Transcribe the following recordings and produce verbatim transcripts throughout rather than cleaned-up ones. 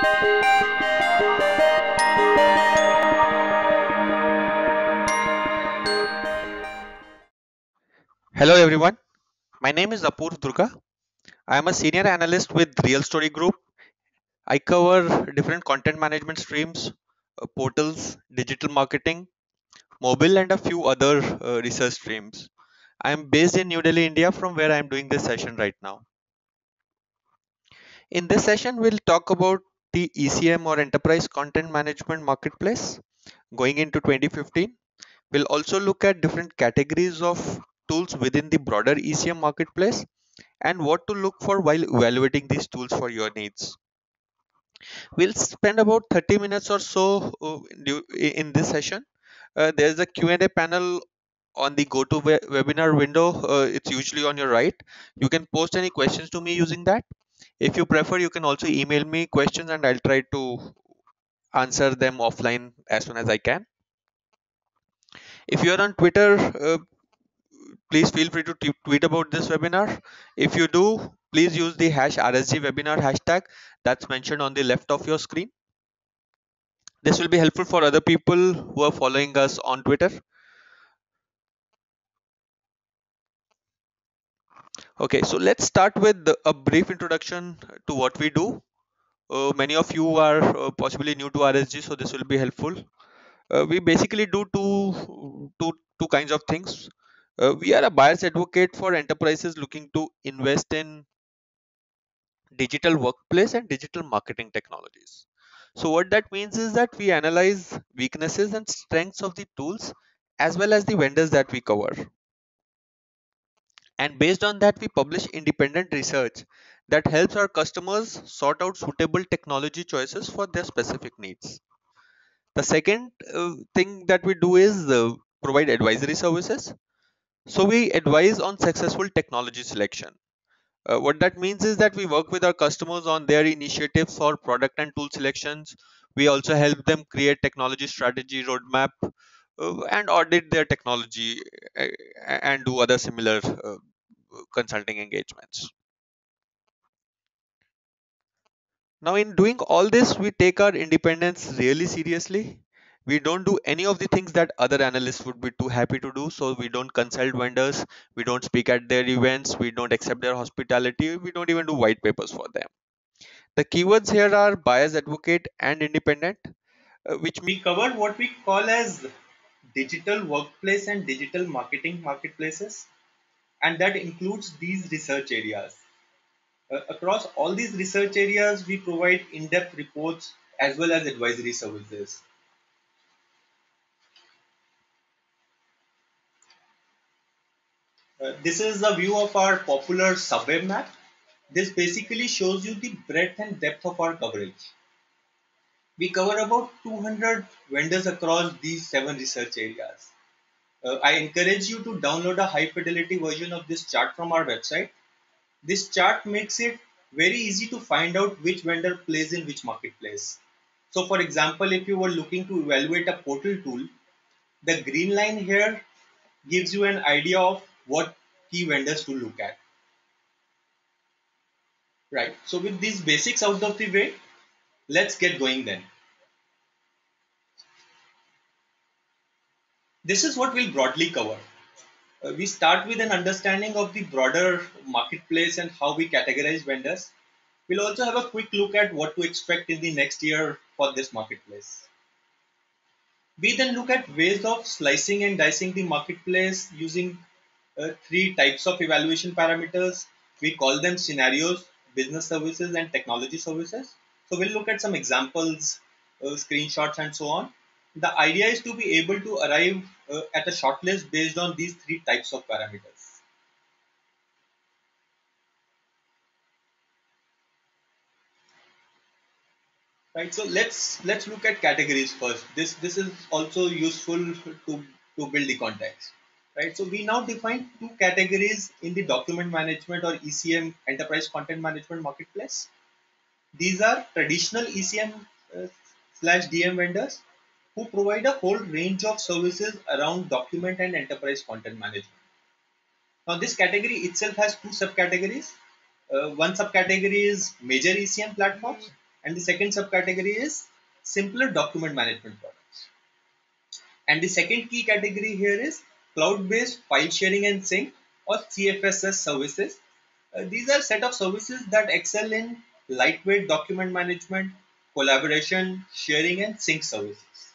Hello everyone, my name is Apurv Durga. I am a senior analyst with Real Story Group. I cover different content management streams, uh, portals, digital marketing, mobile, and a few other uh, research streams. I am based in New Delhi, India, from where I am doing this session right now. In this session, we'll talk about the E C M or Enterprise Content Management Marketplace going into twenty fifteen. We'll also look at different categories of tools within the broader E C M marketplace and what to look for while evaluating these tools for your needs. We'll spend about thirty minutes or so uh, du- in this session. Uh, there's a Q and A panel on the go to webinar window. Uh, it's usually on your right. You can post any questions to me using that. If you prefer, you can also email me questions and I'll try to answer them offline as soon as I can. If you're on Twitter, uh, please feel free to t- tweet about this webinar. If you do, please use the hash R S G webinar hashtag that's mentioned on the left of your screen. This will be helpful for other people who are following us on Twitter. Okay, so let's start with a brief introduction to what we do. Uh, many of you are uh, possibly new to R S G, so this will be helpful. Uh, we basically do two, two, two kinds of things. Uh, we are a buyer's advocate for enterprises looking to invest in digital workplace and digital marketing technologies. So what that means is that we analyze weaknesses and strengths of the tools as well as the vendors that we cover. And based on that, we publish independent research that helps our customers sort out suitable technology choices for their specific needs. The second uh, thing that we do is uh, provide advisory services. So we advise on successful technology selection. Uh, what that means is that we work with our customers on their initiatives for product and tool selections. We also help them create technology strategy roadmap uh, and audit their technology uh, and do other similar uh, consulting engagements. Now, in doing all this, we take our independence really seriously. We don't do any of the things that other analysts would be too happy to do. So, we don't consult vendors, we don't speak at their events, we don't accept their hospitality, we don't even do white papers for them. The keywords here are buyer's advocate and independent, uh, which we cover what we call as digital workplace and digital marketing marketplaces, and that includes these research areas. Uh, across all these research areas, we provide in-depth reports as well as advisory services. Uh, this is a view of our popular subweb map. This basically shows you the breadth and depth of our coverage. We cover about two hundred vendors across these seven research areas. Uh, I encourage you to download a high fidelity version of this chart from our website. This chart makes it very easy to find out which vendor plays in which marketplace. So for example, if you were looking to evaluate a portal tool, the green line here gives you an idea of what key vendors to look at. Right. So with these basics out of the way, let's get going then. This is what we'll broadly cover. Uh, we start with an understanding of the broader marketplace and how we categorize vendors. We'll also have a quick look at what to expect in the next year for this marketplace. We then look at ways of slicing and dicing the marketplace using uh, three types of evaluation parameters. We call them scenarios, business services, and technology services. So we'll look at some examples, uh, screenshots, and so on. The idea is to be able to arrive uh, at a shortlist based on these three types of parameters. Right. So let's let's look at categories first. This this is also useful to to build the context. Right. So we now define two categories in the document management or E C M enterprise content management marketplace. These are traditional E C M uh, slash D M vendors who provide a whole range of services around document and enterprise content management. Now, this category itself has two subcategories. Uh, one subcategory is major E C M platforms, and the second subcategory is simpler document management products. And the second key category here is cloud-based file sharing and sync or C F S S services. Uh, these are set of services that excel in lightweight document management, collaboration, sharing, and sync services.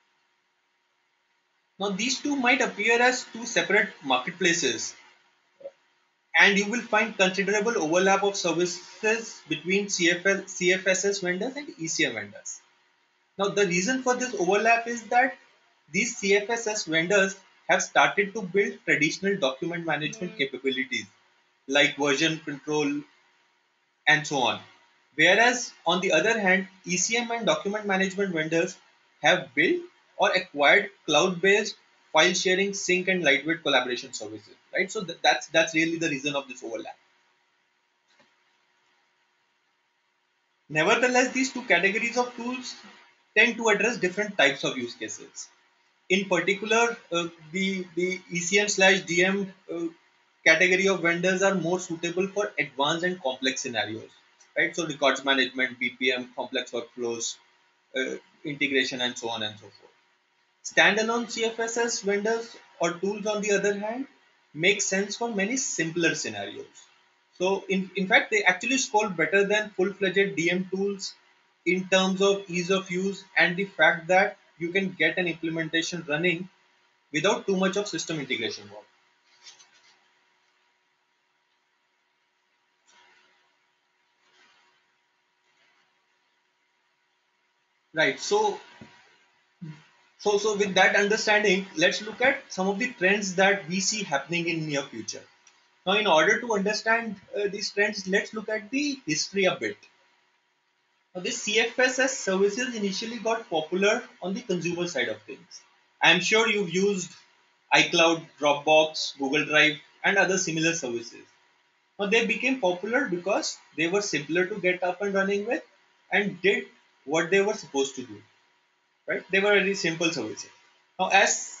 Now, these two might appear as two separate marketplaces, and you will find considerable overlap of services between C F L, C F S S vendors and E C M vendors. Now, the reason for this overlap is that these C F S S vendors have started to build traditional document management capabilities like version control and so on. Whereas, on the other hand, E C M and document management vendors have built or acquired cloud-based file sharing, sync, and lightweight collaboration services. Right. So th- that's that's really the reason of this overlap. Nevertheless, these two categories of tools tend to address different types of use cases. In particular, uh, the, the E C M slash D M uh, category of vendors are more suitable for advanced and complex scenarios, right? So records management, B P M, complex workflows, uh, integration, and so on and so forth. Standalone C F S S vendors or tools, on the other hand, make sense for many simpler scenarios. So, in, in fact, they actually score better than full-fledged D M tools in terms of ease of use and the fact that you can get an implementation running without too much of system integration work. Right. So, so, so with that understanding, let's look at some of the trends that we see happening in near future. Now, in order to understand uh, these trends, let's look at the history a bit. Now, this C F S S services initially got popular on the consumer side of things. I'm sure you've used iCloud, Dropbox, Google Drive, and other similar services. Now, they became popular because they were simpler to get up and running with and did what they were supposed to do. Right? They were very simple services. Now, as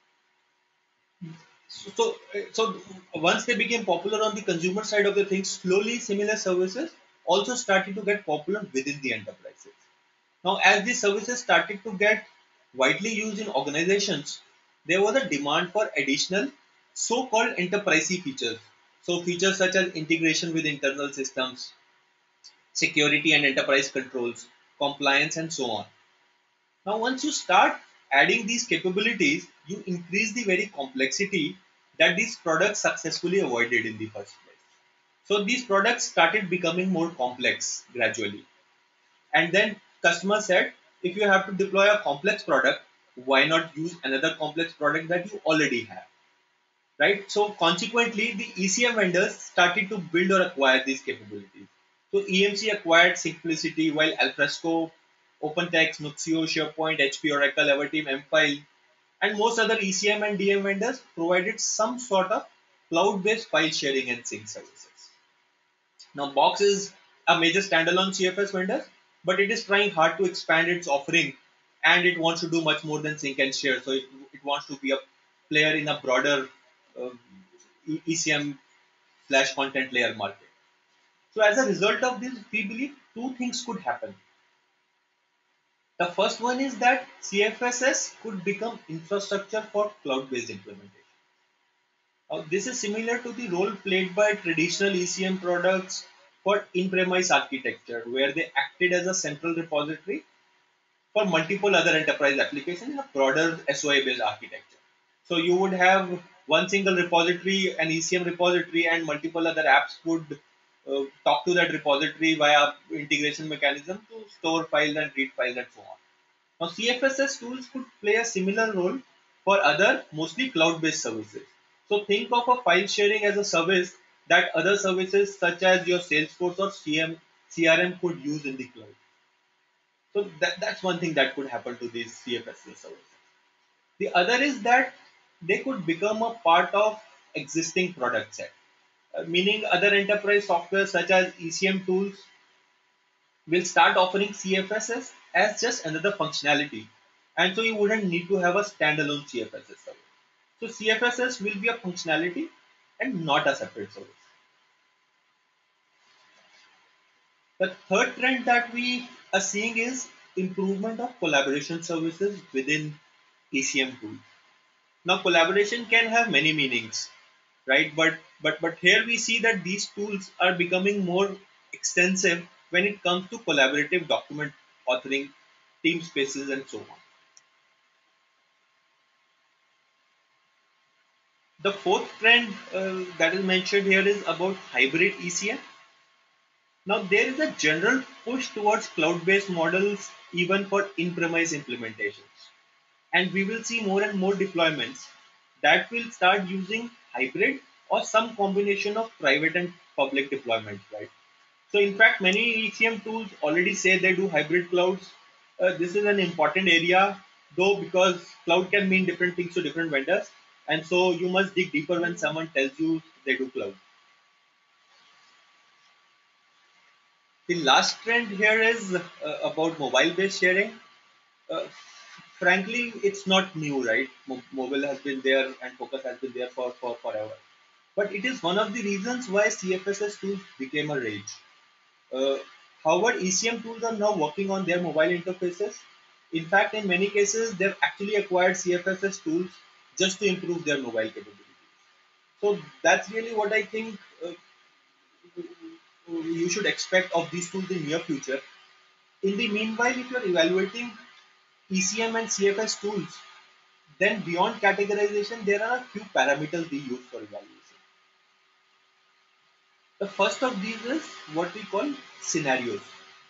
so, so, so once they became popular on the consumer side of the things, slowly similar services also started to get popular within the enterprises. Now, as these services started to get widely used in organizations, there was a demand for additional so-called enterprisey features. So, features such as integration with internal systems, security and enterprise controls, compliance, and so on. Now, once you start adding these capabilities, you increase the very complexity that these products successfully avoided in the first place. So, these products started becoming more complex gradually. And then customer said, if you have to deploy a complex product, why not use another complex product that you already have? Right? So consequently, the E C M vendors started to build or acquire these capabilities. So E M C acquired Simplicity, while Alfresco, OpenText, Nuxio, SharePoint, H P, Oracle, Everteam, mFile, and most other E C M and D M vendors provided some sort of cloud-based file sharing and sync services. Now, Box is a major standalone C F S vendor, but it is trying hard to expand its offering, and it wants to do much more than sync and share. So it, it wants to be a player in a broader uh, E C M slash content layer market. So as a result of this, we believe two things could happen. The first one is that C F S S could become infrastructure for cloud-based implementation. Uh, this is similar to the role played by traditional E C M products for in-premise architecture, where they acted as a central repository for multiple other enterprise applications in a broader S O A-based architecture. So you would have one single repository, an E C M repository, and multiple other apps would uh, talk to that repository via integration mechanism to store files and read files and so on. Now, C F S S tools could play a similar role for other mostly cloud-based services. So think of a file sharing as a service that other services such as your Salesforce or C M, C R M could use in the cloud. So that, that's one thing that could happen to these C F S S services. The other is that they could become a part of existing product set, uh, meaning other enterprise software such as E C M tools will start offering C F S S as just another functionality. And so you wouldn't need to have a standalone C F S S service. So C F S S will be a functionality and not a separate service. The third trend that we A seeing is improvement of collaboration services within E C M tools. Now, collaboration can have many meanings, right? But but but here we see that these tools are becoming more extensive when it comes to collaborative document authoring, team spaces, and so on. The fourth trend uh, that is mentioned here is about hybrid E C M. Now, there is a general push towards cloud-based models even for in-premise implementations. And we will see more and more deployments that will start using hybrid or some combination of private and public deployments, right? So, in fact, many E C M tools already say they do hybrid clouds. Uh, this is an important area, though, because cloud can mean different things to different vendors. And so, you must dig deeper when someone tells you they do cloud. The last trend here is uh, about mobile based sharing. Uh, Frankly, it's not new, right? Mo- mobile has been there and focus has been there for, for forever. But it is one of the reasons why C F S S tools became a rage. Uh, However, E C M tools are now working on their mobile interfaces. In fact, in many cases, they've actually acquired C F S S tools just to improve their mobile capabilities. So that's really what I think uh, you should expect of these tools in near future. In the meanwhile, if you're evaluating E C M and C F S tools, then beyond categorization, there are a few parameters we use for evaluation. The first of these is what we call scenarios.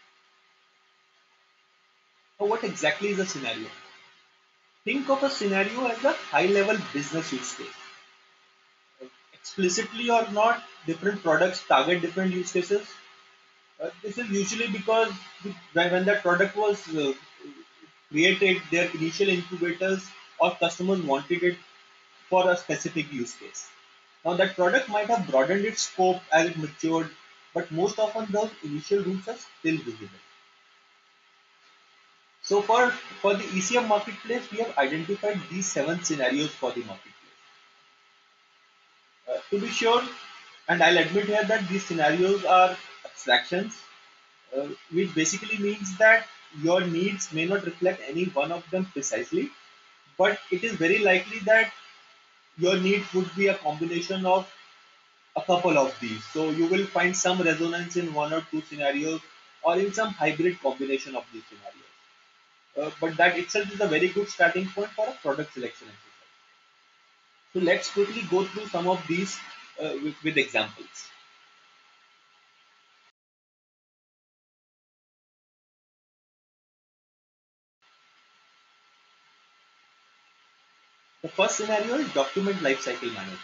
Now, what exactly is a scenario? Think of a scenario as a high-level business use case. Explicitly or not, different products target different use cases. Uh, this is usually because the, when, when that product was uh, created, their initial incubators or customers wanted it for a specific use case. Now, that product might have broadened its scope as it matured, but most often those initial roots are still visible. So, for, for the E C M marketplace, we have identified these seven scenarios for the marketplace. Uh, to be sure, and I'll admit here that these scenarios are abstractions, uh, which basically means that your needs may not reflect any one of them precisely, but it is very likely that your needs would be a combination of a couple of these. So you will find some resonance in one or two scenarios or in some hybrid combination of these scenarios. Uh, but that itself is a very good starting point for a product selection exercise. So let's quickly go through some of these uh, with, with examples. The first scenario is document lifecycle management.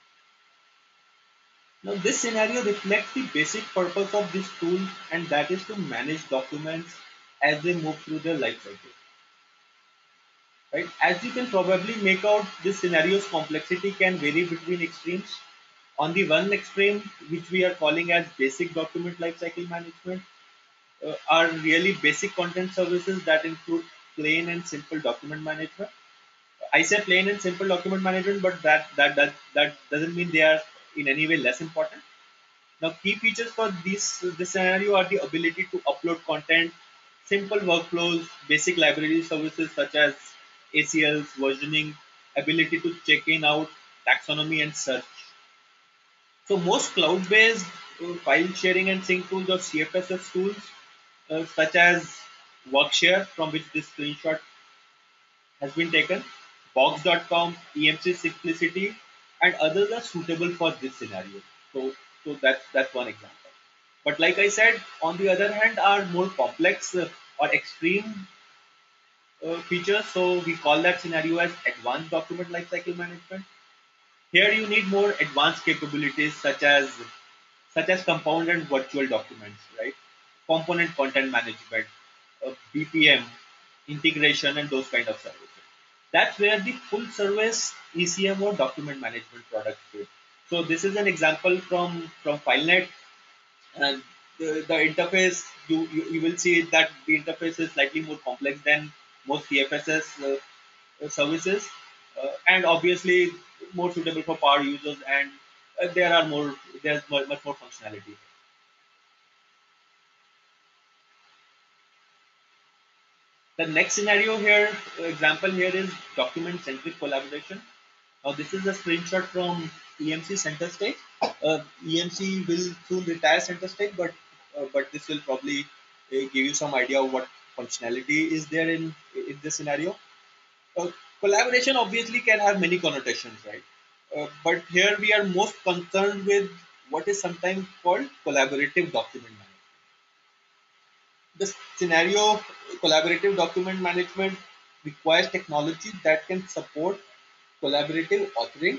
Now this scenario reflects the basic purpose of this tool, and that is to manage documents as they move through their lifecycle. Right? As you can probably make out, this scenario's complexity can vary between extremes. On the one extreme, which we are calling as basic document lifecycle management, uh, are really basic content services that include plain and simple document management. I say plain and simple document management, but that that that, that doesn't mean they are in any way less important. Now, key features for this this scenario are the ability to upload content, simple workflows, basic library services such as A C Ls, versioning, ability to check in out, taxonomy, and search. So most cloud-based uh, file sharing and sync tools or C F S S tools, uh, such as Workshare, from which this screenshot has been taken, Box dot com, E M C Simplicity, and others are suitable for this scenario. So, so that's that's one example. But like I said, on the other hand, are more complex uh, or extreme uh, features. So we call that scenario as advanced document lifecycle management. Here you need more advanced capabilities such as such as compound and virtual documents, right? Component content management, uh, B P M, integration, and those kind of services. That's where the full service E C M or document management product fit. So this is an example from from FileNet, and the, the interface you, you you will see that the interface is slightly more complex than most C F S S uh, uh, services, uh, and obviously more suitable for power users, and uh, there are more there's much, much more functionality. The next scenario here, uh, example here is document centric collaboration. Now this is a screenshot from E M C Center Stage. Uh, E M C will soon retire Center Stage, but uh, but this will probably uh, give you some idea of what functionality is there in in this scenario. Uh, Collaboration obviously can have many connotations, right? Uh, but here we are most concerned with what is sometimes called collaborative document management. The scenario collaborative document management requires technology that can support collaborative authoring,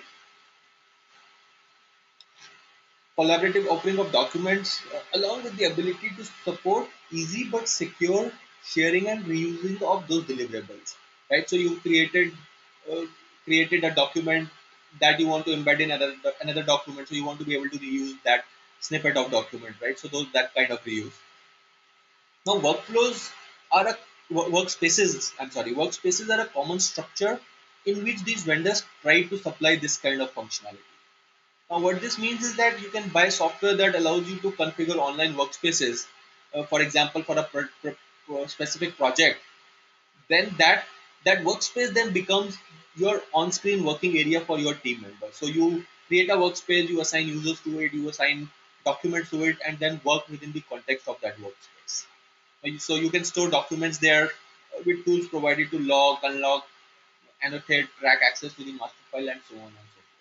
collaborative opening of documents, uh, along with the ability to support easy but secure sharing and reusing of those deliverables. Right. So you created uh, created a document that you want to embed in another another document. So you want to be able to reuse that snippet of document. Right. So those that kind of reuse. Now workflows are a wo- workspaces. I'm sorry, workspaces are a common structure in which these vendors try to supply this kind of functionality. Now, what this means is that you can buy software that allows you to configure online workspaces, uh, for example, for a pro- pro- pro- specific project. Then that that workspace then becomes your on-screen working area for your team members. So you create a workspace, you assign users to it, you assign documents to it, and then work within the context of that workspace. Uh, So you can store documents there uh, with tools provided to log, unlock, annotate, track access to the master file, and so on and so forth.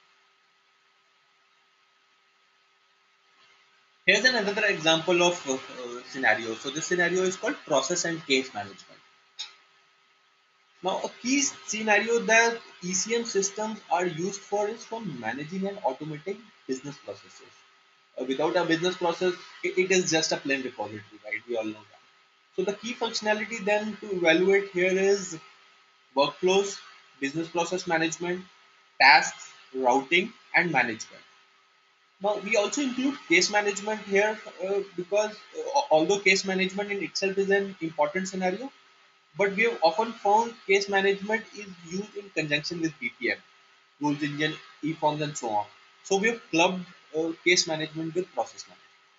Here's another example of uh, uh, scenario. So this scenario is called process and case management. Now, a key scenario that E C M systems are used for is for managing and automating business processes. Uh, without a business process, it, it is just a plain repository, right? We all know that. So the key functionality then to evaluate here is workflows, business process management, tasks, routing, and management. Now, we also include case management here uh, because uh, although case management in itself is an important scenario, but we have often found case management is used in conjunction with B P M, rules engine, e-forms, and so on. So we have clubbed uh, case management with process management.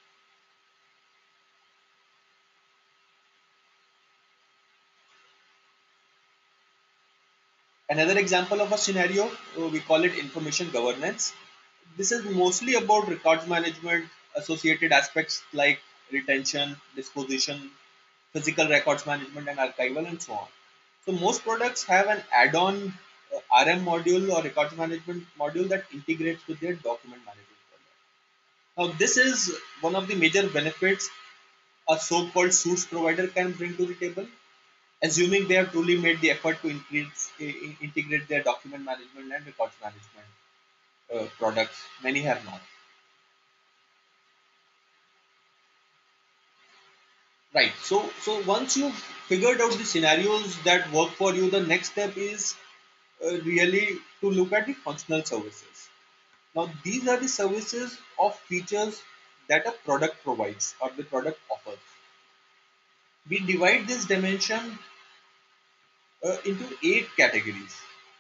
Another example of a scenario, uh, we call it information governance. This is mostly about records management, associated aspects like retention, disposition, physical records management, and archival, and so on. So most products have an add-on uh, R M module or records management module that integrates with their document management product. Now, this is one of the major benefits a so-called suits provider can bring to the table, assuming they have truly made the effort to increase, i- integrate their document management and records management uh, products. Many have not. Right. So, so once you've figured out the scenarios that work for you, the next step is uh, really to look at the functional services. Now, these are the services of features that a product provides or the product offers. We divide this dimension uh, into eight categories.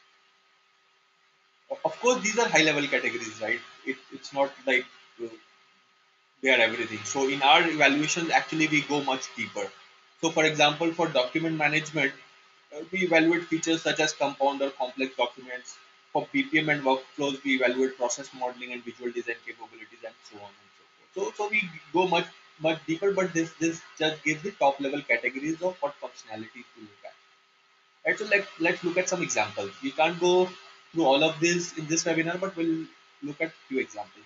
Of course, these are high level categories, right? It, it's not like uh, they are everything. So, in our evaluations, actually, we go much deeper. So, for example, for document management, uh, we evaluate features such as compound or complex documents. For B P M and workflows, we evaluate process modeling and visual design capabilities, and so on and so forth. So, so we go much much deeper, but this this just gives the top level categories of what functionalities to look at. Right, so let, let's look at some examples. We can't go through all of this in this webinar, but we'll look at few examples.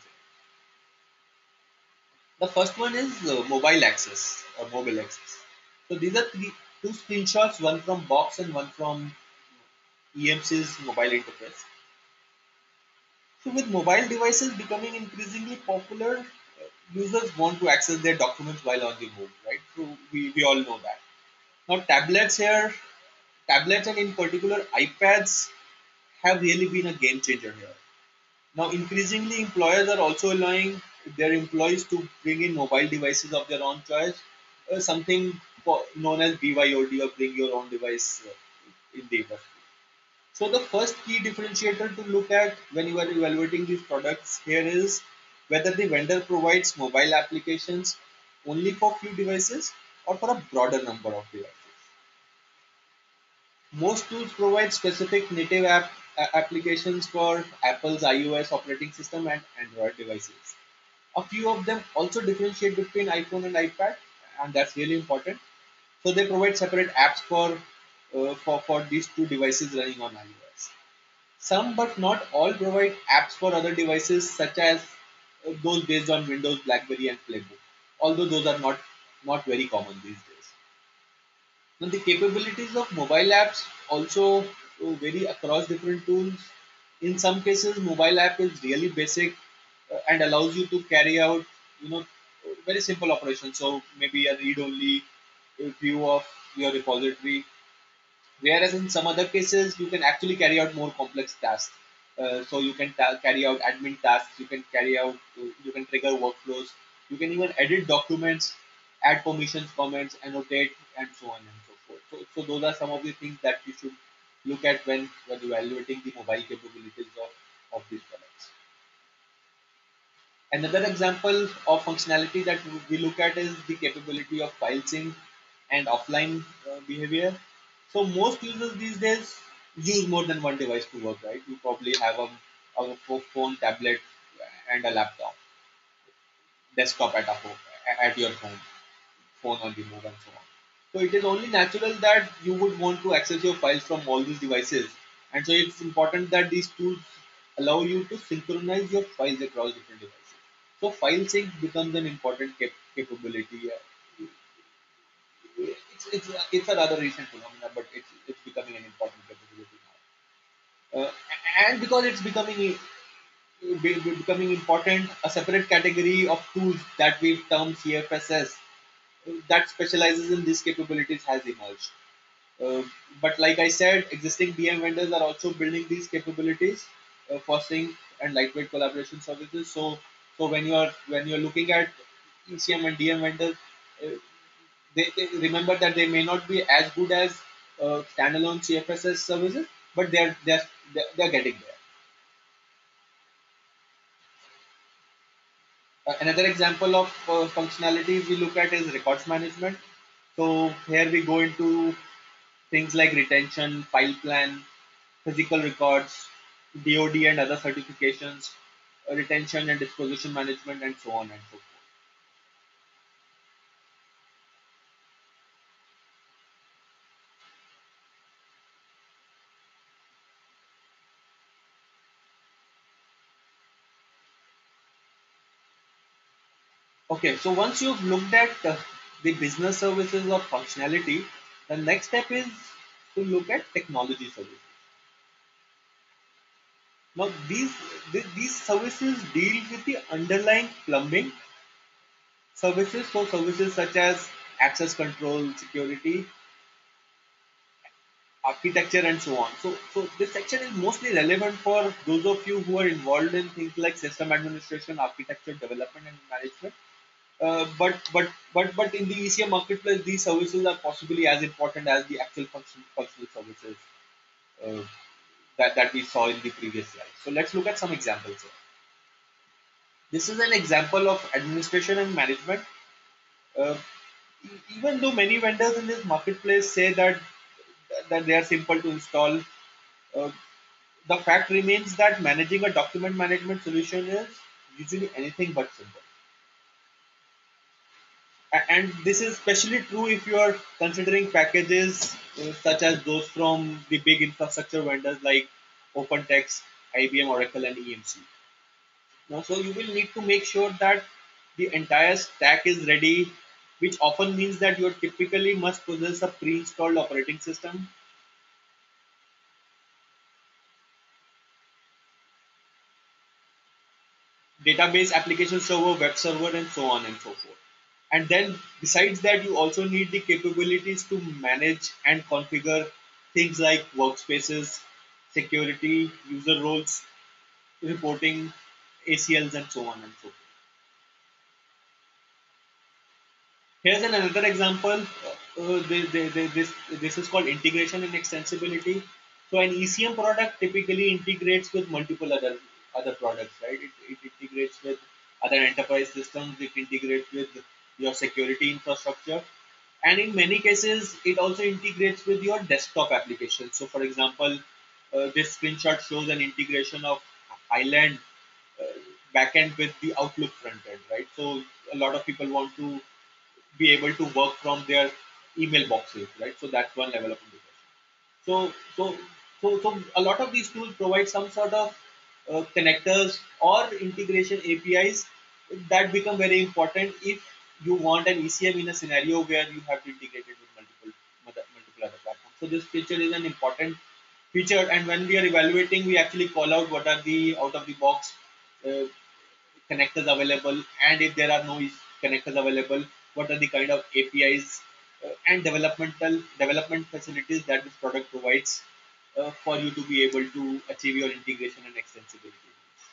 The first one is uh, mobile access or mobile access. So these are three, two screenshots, one from Box and one from E M C's mobile interface. So with mobile devices becoming increasingly popular, uh, users want to access their documents while on the move, right? So we, we all know that. Now tablets here, tablets and in particular iPads have really been a game changer here. Now, increasingly, employers are also allowing their employees to bring in mobile devices of their own choice, uh, something for, known as B Y O D or bring your own device uh, in the industry. So, the first key differentiator to look at when you are evaluating these products here is whether the vendor provides mobile applications only for few devices or for a broader number of devices. Most tools provide specific native app a- applications for Apple's iOS operating system and Android devices. A few of them also differentiate between iPhone and iPad, and that's really important. So they provide separate apps for uh, for for these two devices running on iOS. Some, but not all, provide apps for other devices, such as uh, those based on Windows, BlackBerry, and Playbook. Although those are not not very common these days. Now, the capabilities of mobile apps also uh, vary across different tools. In some cases, mobile app is really basic uh, and allows you to carry out, you know, very simple operations. So maybe a read-only view of your repository. Whereas in some other cases, you can actually carry out more complex tasks. Uh, so you can ta- carry out admin tasks, you can carry out, uh, you can trigger workflows, you can even edit documents, add permissions, comments, annotate, and so on and so forth. So, so those are some of the things that you should look at when, when evaluating the mobile capabilities of, of these products. Another example of functionality that we look at is the capability of file sync and offline uh, behavior. So most users these days use more than one device to work, right? You probably have a, a phone, tablet, and a laptop, desktop at a home, at your home, phone on the move, and so on. So it is only natural that you would want to access your files from all these devices, and so it's important that these tools allow you to synchronize your files across different devices. So file sync becomes an important cap- capability. Uh, It's, it's, it's a rather recent phenomenon, but it's, it's becoming an important capability now. Uh, and because it's becoming be- be- becoming important, a separate category of tools that we term C F S S that specializes in these capabilities has emerged. Uh, but like I said, existing D M vendors are also building these capabilities uh, for sync and lightweight collaboration services. So, so when you are when you are looking at E C M and D M vendors, uh, they, they remember that they may not be as good as uh, standalone C F S S services, but they're they're they're they're getting there. Uh, another example of uh, functionalities we look at is records management. So here we go into things like retention, file plan, physical records, D O D and other certifications, uh, retention and disposition management, and so on and so forth. Okay, so once you've looked at uh, the business services or functionality, the next step is to look at technology services. Now, these th- these services deal with the underlying plumbing services, so services such as access control, security, architecture, and so on. So, so this section is mostly relevant for those of you who are involved in things like system administration, architecture, development, and management. Uh, but but but but in the E C M marketplace, these services are possibly as important as the actual function, functional services uh, that that we saw in the previous slide. So let's look at some examples here. This is an example of administration and management. Uh, e- Even though many vendors in this marketplace say that that they are simple to install, uh, the fact remains that managing a document management solution is usually anything but simple. A- And this is especially true if you are considering packages uh, such as those from the big infrastructure vendors like OpenText, I B M, Oracle, and E M C. Now, so you will need to make sure that the entire stack is ready, which often means that you typically must possess a pre-installed operating system, database, application server, web server, and so on and so forth. And then besides that, you also need the capabilities to manage and configure things like workspaces, security, user roles, reporting, A C Ls, and so on and so forth. Here's an another example. Uh, uh, they, they, they, this, this is called integration and extensibility. So an E C M product typically integrates with multiple other other products, right? It, it integrates with other enterprise systems. It integrates with your security infrastructure. And in many cases, it also integrates with your desktop application. So, for example, uh, this screenshot shows an integration of Highland uh, backend with the Outlook frontend, right? So, a lot of people want to be able to work from their email boxes, right? So, that's one level of integration. So, so, so, so a lot of these tools provide some sort of uh, connectors or integration A P Is that become very important if you want an E C M in a scenario where you have to integrate it with multiple multiple other platforms. So this feature is an important feature, and when we are evaluating, we actually call out what are the out of the box uh, connectors available, and if there are no connectors available, what are the kind of A P Is uh, and developmental development facilities that this product provides uh, for you to be able to achieve your integration and extensibility.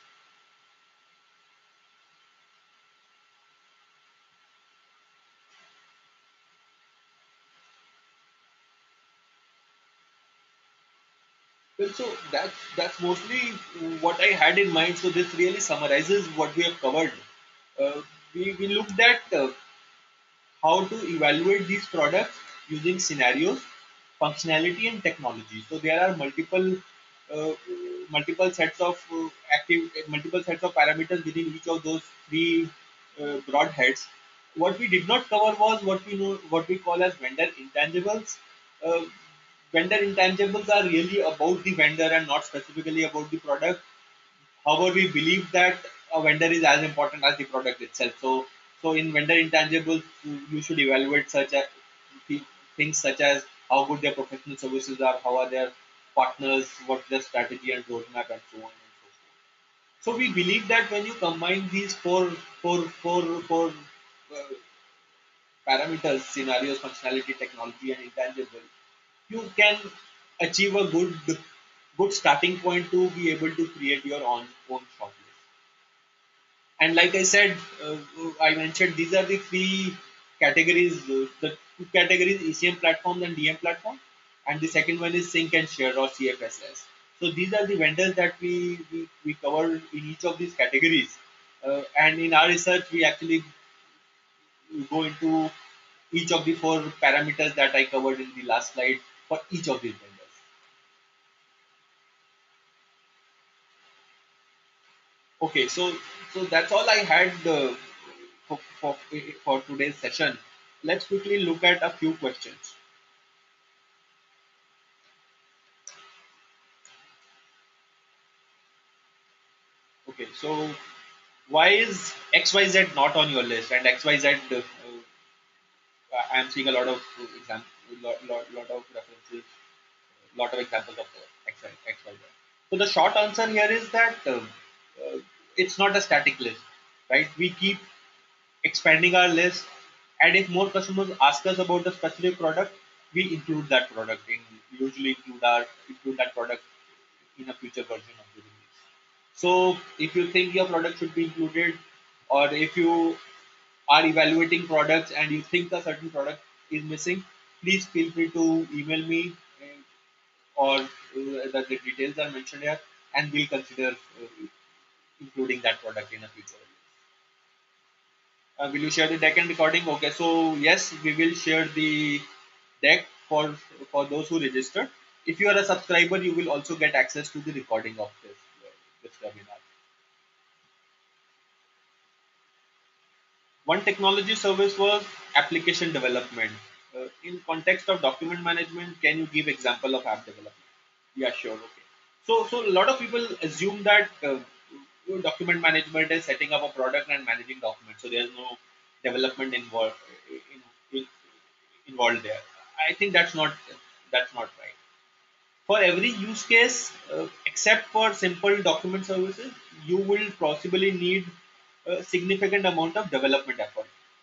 Well, so that's that's mostly what I had in mind. So this really summarizes what we have covered. Uh, we, we looked at uh, how to evaluate these products using scenarios, functionality, and technology. So there are multiple uh, multiple sets of uh, active multiple sets of parameters within each of those three uh, broad heads. What we did not cover was what we know what we call as vendor intangibles. Uh, Vendor intangibles are really about the vendor and not specifically about the product. However, we believe that a vendor is as important as the product itself. So, so in vendor intangibles, you, you should evaluate such as things such as how good their professional services are, how are their partners, what's their strategy and roadmap, and so on and so forth. So we believe that when you combine these four, four, four, four uh, parameters, scenarios, functionality, technology, and intangible, you can achieve a good good starting point to be able to create your own own shortlist. And like I said, uh, I mentioned these are the three categories. Uh, the two categories: E C M platforms and D M platform, and the second one is Sync and Share or C F S S. So these are the vendors that we we, we covered in each of these categories. Uh, and in our research, we actually go into each of the four parameters that I covered in the last slide for each of these vendors. Okay, so so that's all I had uh, for, for for today's session. Let's quickly look at a few questions. Okay, so why is X Y Z not on your list? And X Y Z, uh, I am seeing a lot of examples, lot, lot, lot of references, lot of examples of uh, X Y Z. So the short answer here is that um, uh, it's not a static list, right? We keep expanding our list, and if more customers ask us about the specific product, we include that product in usually include our include that product in a future version of the release. So if you think your product should be included, or if you are evaluating products and you think a certain product is missing, please feel free to email me uh, or uh, the, the details are mentioned here, and we'll consider uh, including that product in a future release. Uh, will you share the deck and recording? Okay, so yes, we will share the deck for for those who registered. If you are a subscriber, you will also get access to the recording of this uh, this webinar. One technology service was application development. Uh, in context of document management, can you give example of app development? Yeah, sure. Okay. So, so a lot of people assume that uh, document management is setting up a product and managing documents. So there's no development involved in, in, involved there. I think that's not that's not right. For every use case, uh, except for simple document services, you will possibly need a significant amount of development effort.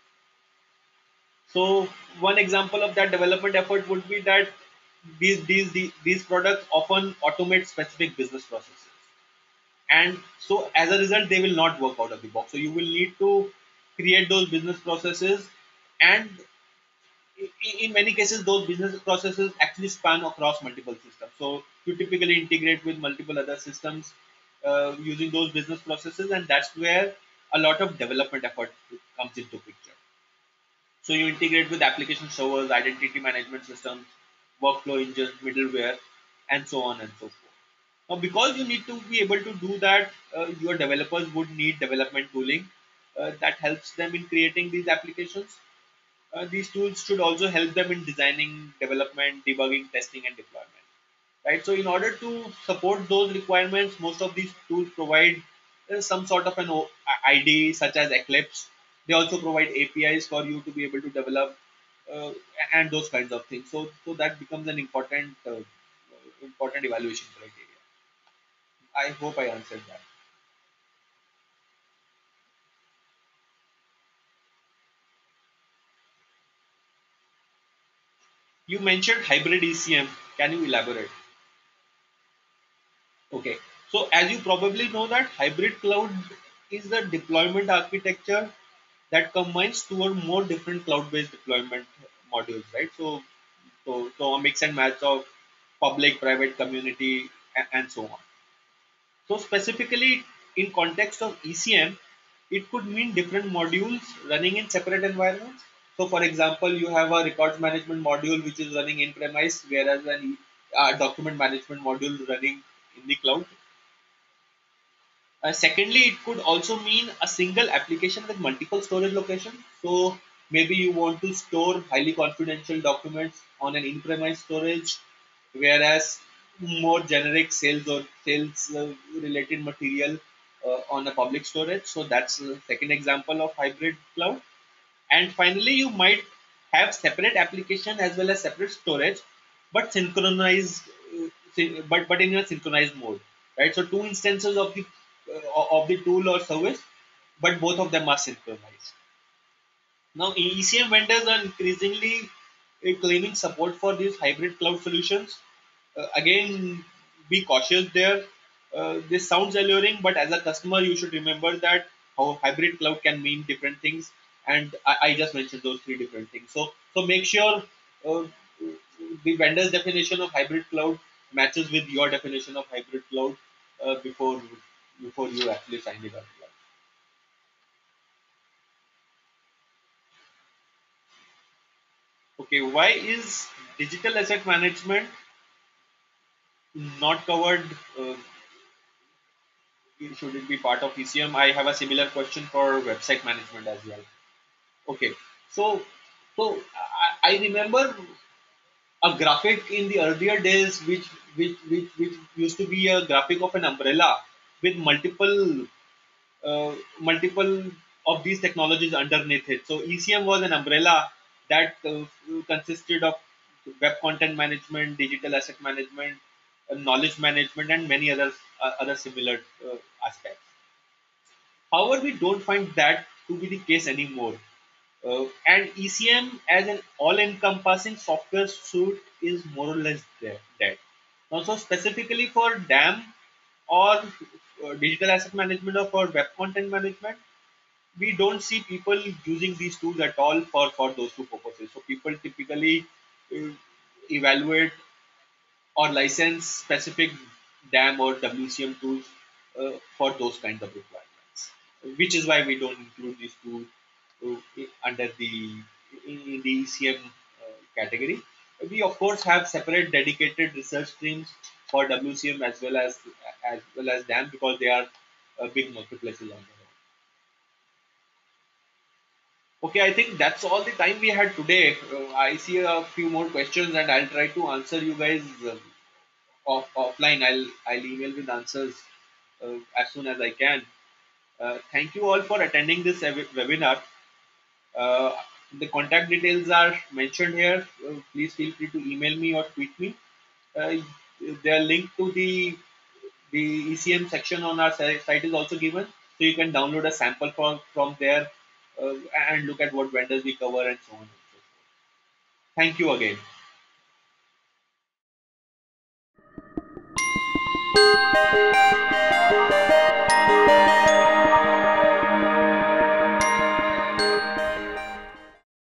So one example of that development effort would be that these these these, these products often automate specific business processes, and so as a result, they will not work out of the box. So you will need to create those business processes, and i- in many cases, those business processes actually span across multiple systems. So you typically integrate with multiple other systems uh, using those business processes, and that's where a lot of development effort comes into picture. So you integrate with application servers, identity management systems, workflow engines, middleware, and so on and so forth. Now, because you need to be able to do that, uh, your developers would need development tooling uh, that helps them in creating these applications. Uh, these tools should also help them in designing, development, debugging, testing, and deployment. Right. So, in order to support those requirements, most of these tools provide uh, some sort of an O- I D E such as Eclipse. They also provide A P Is for you to be able to develop uh, and those kinds of things. So, so that becomes an important uh, important evaluation criteria. I hope I answered that. You mentioned hybrid E C M. Can you elaborate? Okay. So as you probably know that hybrid cloud is the deployment architecture that combines two or more different cloud-based deployment modules, right? So, so, so a mix and match of public, private, community, a- and so on. So specifically in context of E C M, it could mean different modules running in separate environments. So for example, you have a records management module which is running in premise, whereas an uh, document management module running in the cloud. Uh, secondly, it could also mean a single application with multiple storage locations. So maybe you want to store highly confidential documents on an in-premise storage, whereas more generic sales or sales uh, related material uh, on a public storage. So that's the second example of hybrid cloud. And finally, you might have separate application as well as separate storage, but synchronized, uh, syn- but but in a synchronized mode, right? So two instances of the uh, of the tool or service, but both of them are synchronized. Now, E C M vendors are increasingly uh, claiming support for these hybrid cloud solutions. Uh, again, be cautious there. Uh, this sounds alluring, but as a customer, you should remember that how hybrid cloud can mean different things. And I, I just mentioned those three different things. So, so make sure uh, the vendor's definition of hybrid cloud matches with your definition of hybrid cloud uh, before before you actually sign it up. Okay, why is digital asset management not covered? Uh, should it be part of E C M? I have a similar question for website management as well. Okay, so so I, I remember a graphic in the earlier days, which which which which used to be a graphic of an umbrella with multiple uh, multiple of these technologies underneath it. So E C M was an umbrella that uh, consisted of web content management, digital asset management, uh, knowledge management, and many other uh, other similar uh, aspects. However, we don't find that to be the case anymore. Uh, and E C M as an all-encompassing software suite is more or less there, dead. Also, specifically for D A M or uh, digital asset management or for web content management, we don't see people using these tools at all for, for those two purposes. So people typically uh, evaluate or license specific D A M or W C M tools uh, for those kinds of requirements, which is why we don't include these tools uh, under the in the E C M uh, category. We of course have separate dedicated research streams for W C M as well as as well as D A M because they are uh, big marketplaces on their own. Okay, I think that's all the time we had today. Uh, I see a few more questions and I'll try to answer you guys uh, off, offline. I'll I'll email with answers uh, as soon as I can. Uh, thank you all for attending this ev- webinar. Uh, the contact details are mentioned here. Uh, please feel free to email me or tweet me. Uh, their link to the the E C M section on our si- site is also given, so you can download a sample from from there uh, and look at what vendors we cover and so on and so forth. Thank you again.